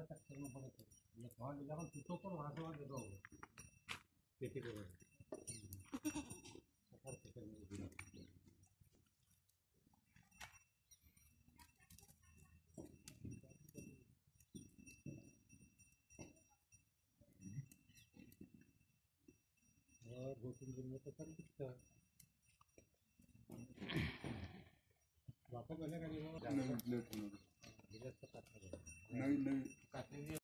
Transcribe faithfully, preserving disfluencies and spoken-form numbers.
tractor में पड़े थे ये कौन दिला को तो पर वहां से वहां देखो खेती करो सफर के करने दिला और दो तीन दिन में तो कर सकते हैं वापस बने का नहीं वो नई नई